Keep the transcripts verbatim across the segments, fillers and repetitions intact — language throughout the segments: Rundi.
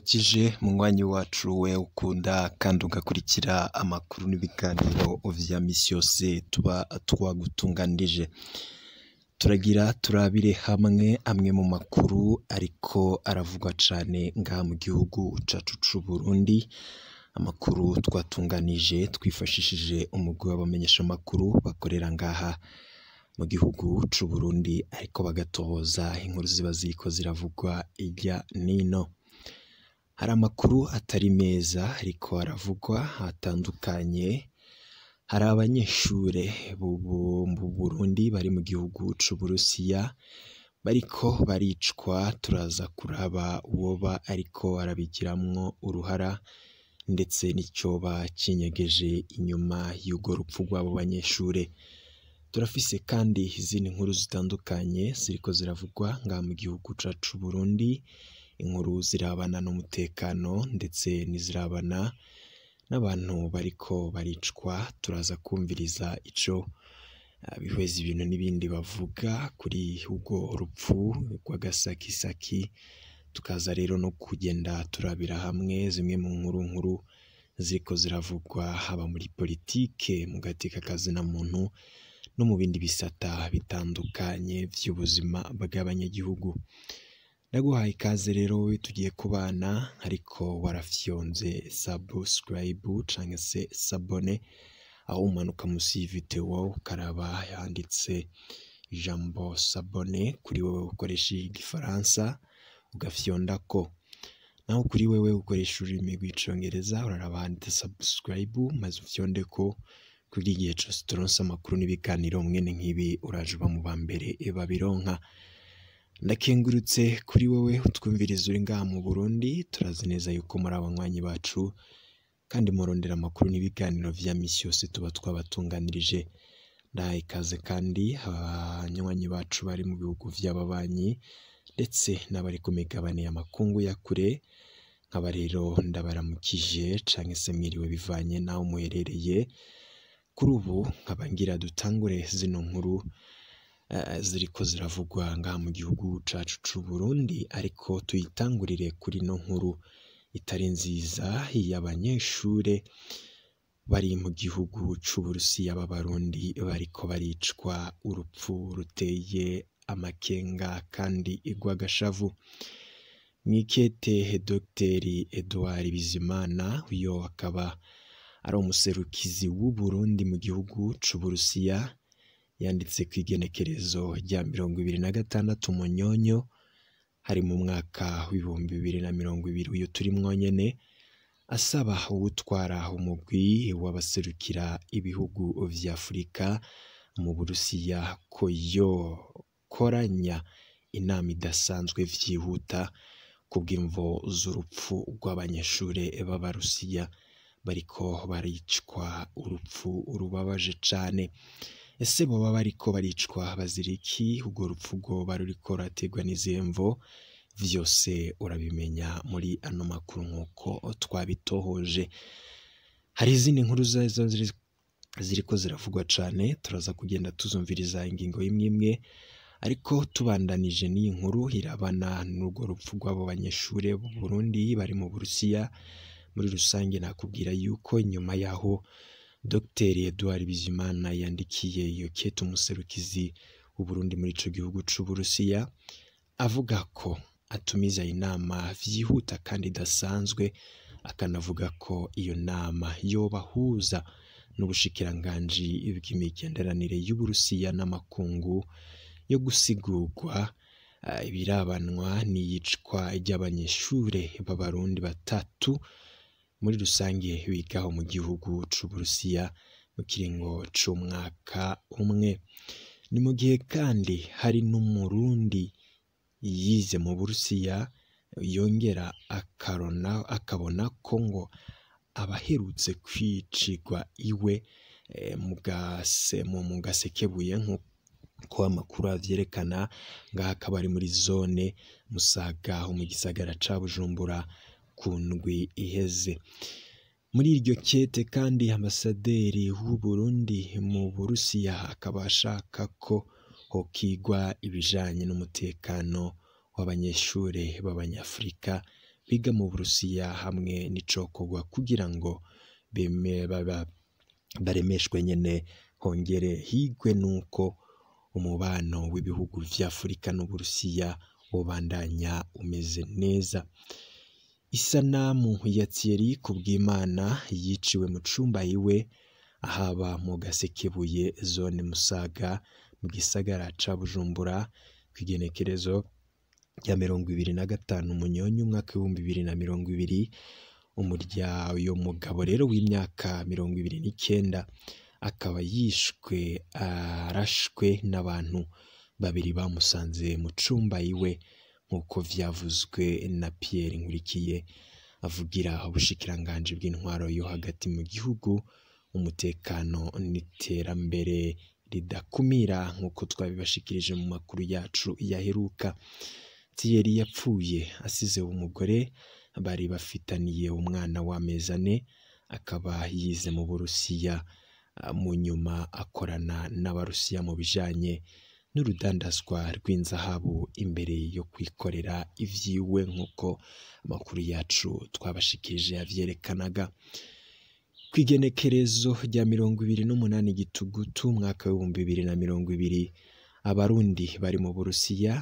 ndakuramukije munywanyi wacu we ukunda kandi ugakurikira amakuru n'ibiganiro vya misi yose tuba twagutunganirije. Turagira turabire hamwe amwe mu makuru ariko aravugwa cane ngaha mu gihugu cacu c'u Burundi, amakuru twatunganije twifashishije umugwi w'abamenyesha makuru bakorera ngaha mu gihugu c'u Burundi ariko bagatohoza inkuru ziba ziriko ziravugwa irya nino. Hari amakuru atari meza ariko aravugwa hatandukanye. Hari abanyeshure mu Burundi bari mu gihugu c'u Burusiya bariko baricwa, turaza kuraba uwoba ariko arabigiramwo uruhara ndetse n'icoba cinyegeje inyuma y'urwo rupfu rw'abo banyeshure. Turafise kandi izindi nkuru zitandukanye ziriko ziravugwa ngaha mu gihugu cacu c'u Burundi, inkuru zirabana n'umutekano ndetse n'izirabana n'abantu bariko baricwa. Turaza kumviriza ico bihweza ibintu n'ibindi bavuga kuri urwo rupfu rw'agasakisaki, tukaza rero no kugenda turabira hamwe zimwe mu nkuru nkuru ziriko ziravugwa haba muri politike, mu gateka kazina muntu no mu bindi bisata bitandukanye vy'ubuzima bw'abanyagihugu. Ndaguhaye ikaze rero we tugiye kubana ariko warafyonze subscribe canke se sabone, aho umanuka musi y'video ukaraba yanditse ijambo sabone kuri wewe ukoresha igifaransa ugafyondako, naho kuri wewe ukoresha ururimi rw'icongereza uraraba handitse subscribe maze ufyondeko, kuri igihe cose turonse amakuru n'ibiganiro mwene nk'ibi uraje uba mu bambere babironka. Ndakengurutse kuri wewe utwumviriza uri ngaha mu Burundi, turazi neza yuko muri abanywanyi bacu kandi murondera amakuru n'ibiganiro vya misi yose tuba twabatunganirije. Ndahaye ikaze kandi abanywanyi bacu bari mu bihugu vy'ababanyi ndetse n'abari ku migabane y'amakungu ya kure, nkaba rero ndabaramukije canke se mwiriwe bivanye naho muherereye. Kuri ubu nkaba ngira dutangure zino nkuru Uh, ziriko ziravugwa ngaha mu gihugu cacu c'u Burundi, ariko tuyitangurire kuri no nkuru itari nziza y'abanyeshure bari mu gihugu c'u Burusiya b'Abarundi bariko baricwa urupfu ruteye amakenga kandi igwagashavu. Mwikete Dr Edouard Bizimana, uyo akaba ari umuserukizi w'u Burundi mu gihugu c'u Burusiya, yanditse kw'igenekerezo rya mirongo ibiri na gatandatu Munyonyo hari mu mwaka w'ibihumbi bibiri na mirongo ibiri uyu turimwo nyene, asaba uwutwara umugwi w'abaserukira ibihugu vya Afurika mu Burusiya ko yokoranya inama idasanzwe vyihuta kubw'imvo z'urupfu rw'abanyeshure b'Abarusiya bariko baricwa urupfu rubabaje cane. Ese boba bariko baricwa baziriki? Urwo rupfu rwoba ruriko rurategwa n'izihe mvo? Vyose urabimenya muri ano makuru nk'uko twabitohoje. Hari izindi nkuru ziriko ziravugwa cane, turaza kugenda tuzumviriza ingingo imwe imwe, ariko tubandanije n'iyi nkuru irabana n'urwo rupfu rw'abo banyeshure b'u Burundi bari mu Burusiya. Muri rusange nakubwira yuko nyuma yaho Dr Edouard Bizimana yandikiye iyo kete umuserukizi w'u Burundi muri ico gihugu c'u Burusiya, avuga ko atumiza inama vyihuta kandi idasanzwe, akanavuga ko iyo nama yobahuza n'ubushikiranganji bw'imigenderanire y'u Burusiya n'amakungu yo gusigurwa uh, ibirabanwa n'iyicwa ry'abanyeshure b'Abarundi batatu muri rusange bigaho mu gihugu c'u Burusiya mu kiringo c'umwaka umwe. Ni mu gihe kandi hari n'umurundi yize mu Burusiya yongera akarona akabona ko ngo abaherutse kwicirwa iwe e, mugase mu mugasekebuye nk'uko amakuru avyerekana, ngaha akaba ari muri zone Musaga mu gisagara ca Bujumbura ku ndwi iheze. Muri iryo kete kandi ambasaderi w'u Burundi mu Burusiya akaba ashaka ko hokigwa ibijanye n'umutekano w'abanyeshure b'Abanyafrika biga mu Burusiya hamwe n'icokorwa kugira ngo beme baba baremeshwe nyene hongere higwe nuko umubano w'ibihugu vya Afurika n'Uburusiya ubandanya umeze neza. Isanamu ya Thierry Kubwimana yiciwe mu cumba iwe ahaba mu Gasekebuye zone Musaga mu gisagara ca Bujumbura kw'igenekerezo rya mirongo ibiri na gatanu Munyonyo umwaka w'ibihumbi bibiri na mirongo ibiri. Umurya uyo mugabo rero w'imyaka mirongo ibiri n'ikenda akaba yishwe arashwe n'abantu babiri bamusanze mu cumba iwe nk'uko vyavuzwe na Pierre Nkurikiye avugira ubushikiranganji bw'intwaro yo hagati mu gihugu, umutekano n'iterambere ridakumira nk'uko twabibashikirije mu makuru yacu yaheruka. Thierry yapfuye asize umugore bari bafitaniye umwana w'amezi ane, akaba yize mu Burusiya, mu nyuma akorana n'Abarusiya mu bijanye n'urudandazwa rw'inzahabu imbere yo kwikorera ivyiwe nk'uko amakuru yacu twabashikirije yavyerekanaga. Kw'igenekerezo rya mirongo ibiri n'umunani Gitugutu umwaka w'ibihumbi bibiri na mirongo ibiri, Abarundi bari mu Burusiya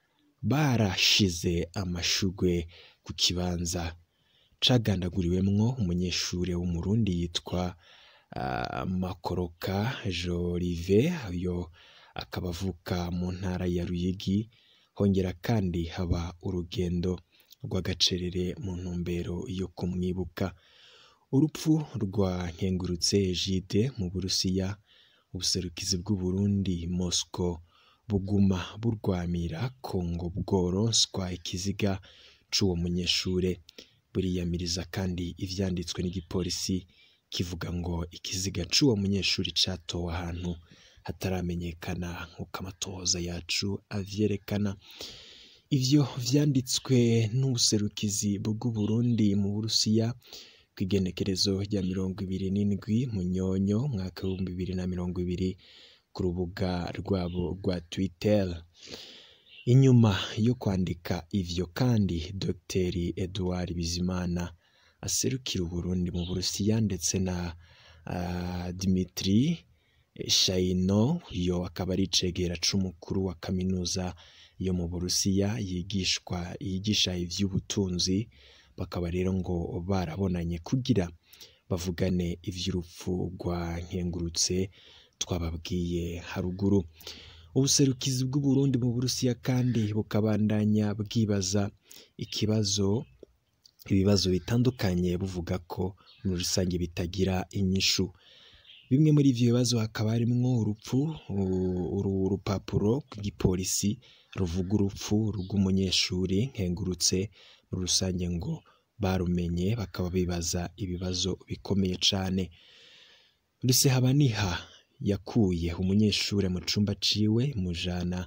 barashize amashugwe ku kibanza cagandaguriwemwo umunyeshure w'umurundi yitwa uh, Makoroka Jolive, uyo akaba avuka mu ntara ya Ruyigi. Hongera kandi haba urugendo rw'agacerere mu ntumbero yo kumwibuka. Urupfu rwa Nkengurutse Egide mu Burusiya, ubuserukizi bw'u Burundi Moscow buguma burwamira Kongo bworonswa ikiziga c'uwo munyeshure. Buriyamiriza kandi ivyanditswe n'igipolisi kivuga ngo ikiziga c'uwo munyeshure catowe ahantu hataramenyekana nk'uko amatohoza yacu avyerekana. Ivyo vyanditswe n'ubuserukizi bw'u Burundi mu Burusiya kw'igenekerezo rya mirongo ibiri n'indwi Munyonyo mwaka w'ibihumbi bibiri na mirongo ibiri ku rubuga rwabo rwa Twitter. Inyuma yo kwandika ivyo kandi Dr Edouard Bizimana aserukira Uburundi mu Burusiya ndetse na uh, Dimitri Shayino yo akaba ari icegera c'umukuru wa kaminuza yo mu Burusiya yigishwa yigisha ivy'ubutunzi, bakaba rero ngo barabonanye kugira bavugane ivy'urupfu rwa Nkengurutse twababwiye haruguru. Ubuserukizi bw'u Burundi mu Burusiya kandi bukabandanya bwibaza ikibazo ibibazo bitandukanye buvuga ko muri rusange bitagira inyishu. Bimwe muri ivyo bibazo hakaba harimwo urupfu, urupapuro rw'igipolisi ruvuga urupfu rw'umunyeshuri Nkengurutse muri rusange ngo barumenye, bakaba bibaza ibibazo bikomeye cane. Rusehabaniha yakuye umunyeshure mu cumba ciwe mujana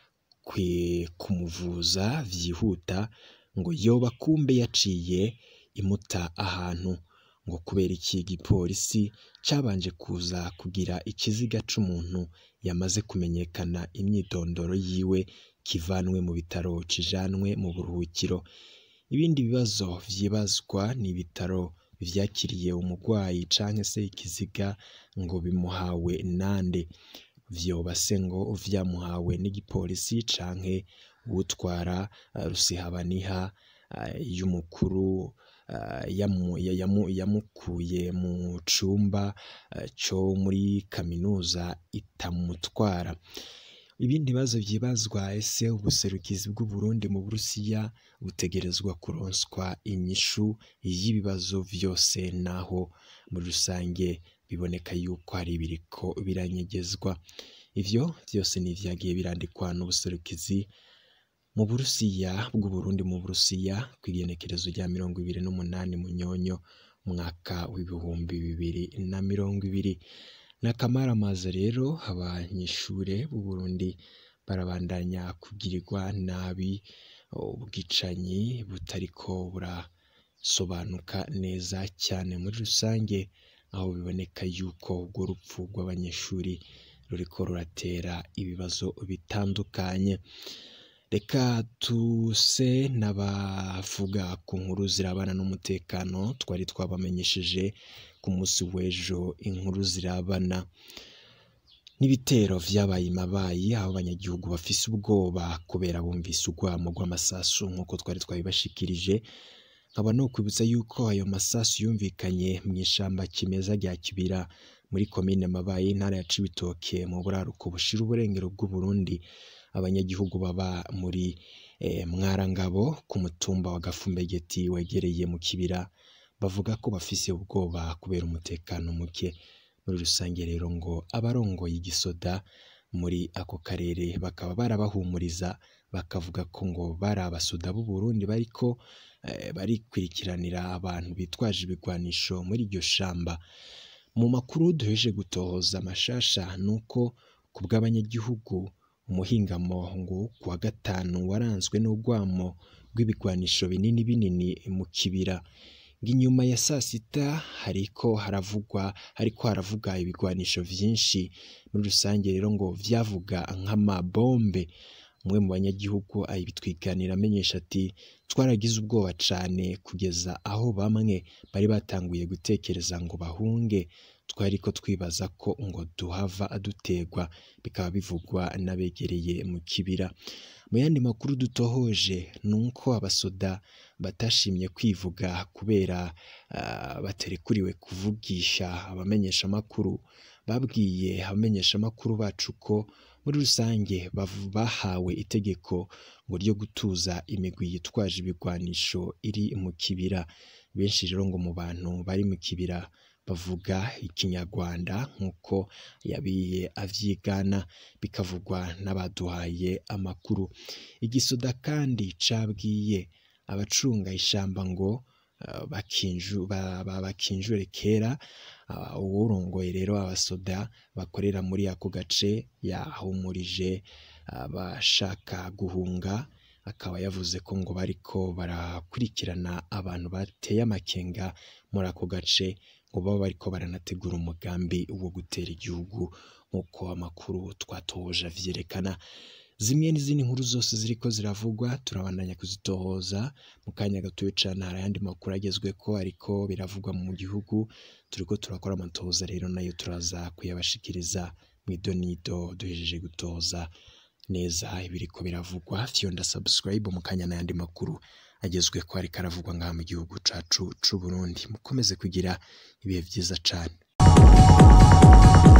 kumuvuza vyihuta ngo yoba kumbe yaciye imuta ahantu, ngo kubera iki igipolisi cabanje kuza kugira ikiziga c'umuntu yamaze kumenyekana imyidondoro yiwe kivanwe mu bitaro kijanwe mu buruhukiro. Ibindi bibazo vyibazwa ni ibitaro vyakiriye umugwayi canke se ikiziga ngo bimuhawe nande, vyoba se ngo vyamuhawe n'igipolisi canke utwara uh, Rusehabaniha uh, y'umukuru uh, yamu, yamu, yamukuye mu cumba uh, co muri kaminuza itamutwara. Ibindi bibazo vyibazwa, ese ubuserukizi bw'u Burundi mu Burusiya butegerezwa kuronswa inyishu y'ibibazo vyose, naho muri rusange biboneka yuko hari biriko biranyegezwa. Ivyo vyose ni vyagiye birandikwa n'ubuserukizi mu Burusiya bw'u Burundi mu Burusiya kw'igenekerezo rya mirongo ibiri n'umunani Munyonyo mwaka w'ibihumbi bibiri na mirongo ibiri. N'akamaramaza rero abanyeshure b'u Burundi barabandanya kugirirwa nabi, ubwicanyi butariko burasobanuka neza cyane muri rusange, aho biboneka yuko urwo rupfu rw'abanyeshuri ruriko ruratera ibibazo bitandukanye. Reka tuse n'abavuga ku nkuru zirabana n'umutekano twari twabamenyesheje ku munsi w'ejo, inkuru zirabana n'ibitero vyabaye mabayi aho abanyagihugu bafise ubwoba kubera bumvise urwamo rw'amasasu nk'uko twari twabibashikirije. Nkaba no kwibutsa yuko ayo masasu yumvikanye mu ishamba kimeza rya Kibira muri komine Mabayi, intara ya Cibitoke, mu buraruko bushira uburengero bw'u Burundi. Abanyagihugu baba muri e, Mwarangabo ku mutumba wa Gafumbegeti wegereye mu Kibira bavuga ko bafise ubwoba kubera umutekano muke. Muri rusange rero ngo abarongoye igisoda muri ako karere bakaba barabahumuriza bakavuga ko ngo bari abasoda b'u Burundi bariko eh, barikwirikiranira abantu bitwaje ibigwanisho muri iryo shamba. Mu makuru duheje gutohoza amashasha nuko kubw'abanyagihugu umuhingamo ngo kuwa gatanu waranzwe n'urwamo rw'ibigwanisho binini binini mu Kibira. Inyuma ya saa sita hariko haravugwa hariko haravuga ibigwanisho vyinshi muri rusange rero ngo vyavuga nk'amabombe. Umwe mu banyagihugu ayibitwiganira amenyesha ati twaragize ubwoba cane kugeza aho bamwe bari batanguye gutekereza ngo bahunge, twariko twibaza ko ngo duhava adutegwa. Bikaba bivugwa n'abegereye mu Kibira. Mu yandi makuru dutohoje nuko abasoda batashimye kwivuga kubera uh, baterekuriwe kuvugisha abamenyesha makuru. Babwiye abamenyesha makuru bacu ko muri rusange bahawe itegeko ngo ryo gutuza imigwi yitwaje ibigwanisho iri mu Kibira. Benshi rero ngo mu bantu bari mu Kibira bavuga ikinyarwanda nk'uko yabiye avyigana, bikavugwa n'abaduhaye amakuru. Igisoda kandi cabwiye abacunga ishamba ngo uh, bakinju bakinjure kera. Uh, uwurongoye rero abasoda bakorera muri ako gace yahumurije abashaka uh, guhunga, akaba yavuze ko ngo bariko barakurikirana abantu bateye amakenga muri ako gace, ngo baba bariko baranategura umugambi wo gutera igihugu nk'uko amakuru twatohoje vyerekana. Zimwe n'izindi nkuru zose ziriko ziravugwa turabandanya kuzitohoza mu kanya gatoya cane. Hari ayandi makuru agezweko ariko biravugwa mu gihugu, turiko turakora amatohoza rero nayo turaza kuyabashikiriza mw'idonido duhejeje gutoza neza ibiriko biravugwa. Fyonda subscribe mu kanya n'ayandi makuru agezweko ariko aravugwa ngaha mu gihugu cacu c'u Burundi. Mukomeze kugira ibihe vyiza cane.